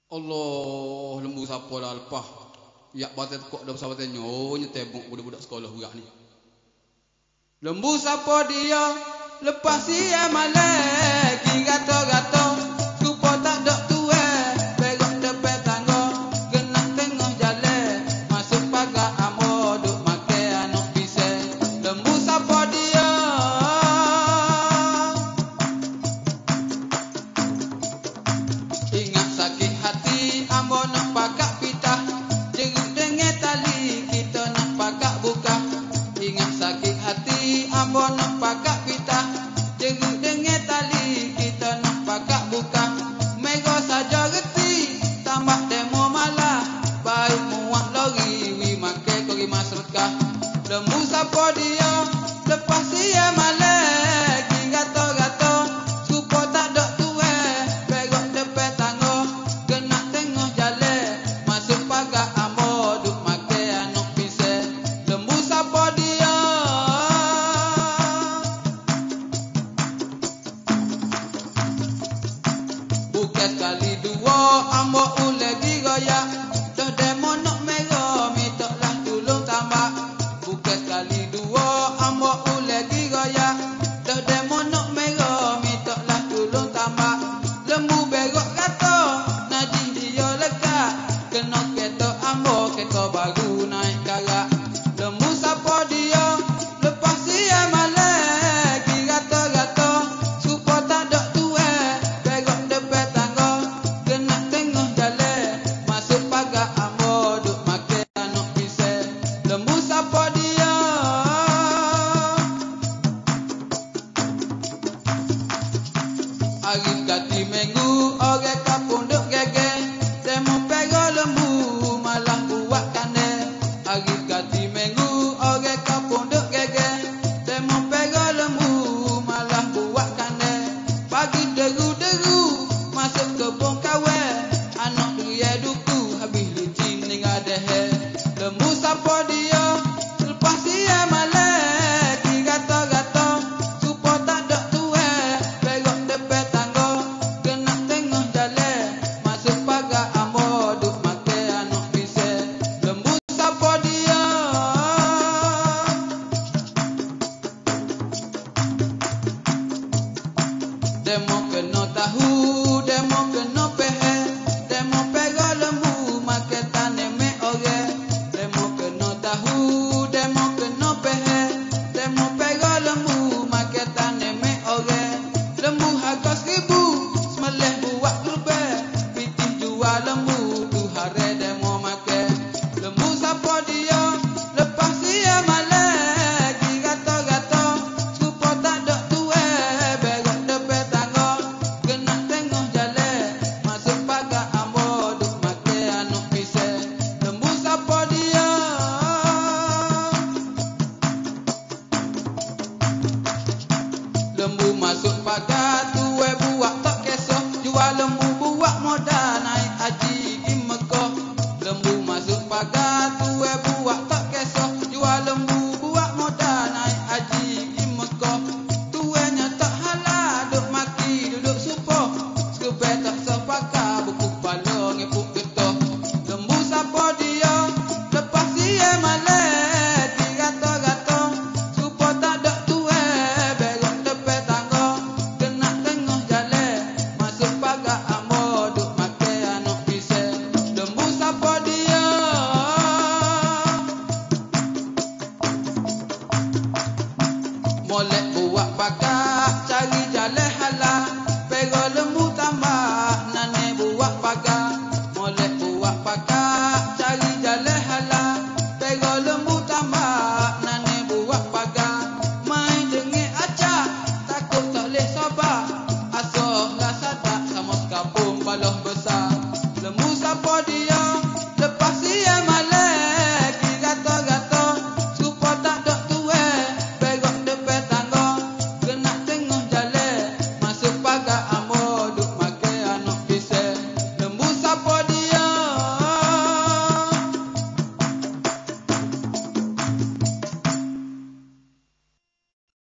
Allah, lembu siapa dah lepas. Yak batai tekok dah bersama tanya. Oh, nyetebuk budak-budak sekolah budak ni. Lembu siapa dia? Lepas dia malek. Gato-gato. Kupo tak dok tua. Perok depan tangga. Genak tengah jalan. Masuk pagar amo. Duk makan anak pisang. Lembu siapa dia? Ingat sakit hati. Ambo nak pagar pitah. Jeruk dengan tali. Kita nak pagar buka. Ingat sakit hati. Ambo nak pagar pitah. Jeruk dengan tali. Kita nak pagar buka. Mego saja reti. Tambah demo malah. Baik muak lori. Wi makai kori masrekah. Lembu siapa dia? Lepas dia malek. Gato-gato. Supo tak dok tua. Perok depan tangga. Genak tengah jalan. Masuk pagar ambo. Duk makai anak pisang. Lembu siapa dia? Bukan sekali dua. Ambo ule digaya. Dah demo nak merah. Mitoklah tolong tambah. Bukan sekali dua. Ambo ule digaya. Dah demo nak merah. Mitoklah tolong tambah. Lembu berok kata. Najis dia lega. Kena kereta ambo. Kereta baru naik karak. Lembu siapa dia? Lepas dia malek. Gato-gato. Supo tak dok tua. Perok depan tangga. Genak tengah jalan. Masuk pagar ambo. Duk makan anak pisang. Lembu siapa dia? Hari kati minggu. Orang kampung duk geger. Demo pego lembu. Malah buat kandel. Hari kati minggu. Orang kampung duk geger. Demo pego lembu. Malah buat kandel. Pagi deru-deru. Masuk kebun kawan. Anak dia duku. Habis licin tinggal deher. Lembu siapa dia? Lepas dia malek. Gato-gato. Supo tak dok tua. Perok depan tangga. Genak tengah jalan. Masuk pagar ambo. Duk makan anak pisang. Lembu siapa dia? Demo kena tahu. Demo kena pehe. Demo pega lembu. Makan tanah mek orang. Demo kena tahu. Demo kena pehe. Demo pega lembu. Makan tanah mek orang. Lembu harga 1000. Semelih buat gerbang. Pitih jual lembu. Tu hari demo makan. Lembu siapa dia? Lepas dia malek. Gato-gato. Supo tak dok tua. Perok depan tangga. Genak tengah jalan. Masuk pagar ambo. Duk makan anak pisang. Lembu siapa dia? Lembu masuk pagar. Tuai buat tak kesah. Jual lembu.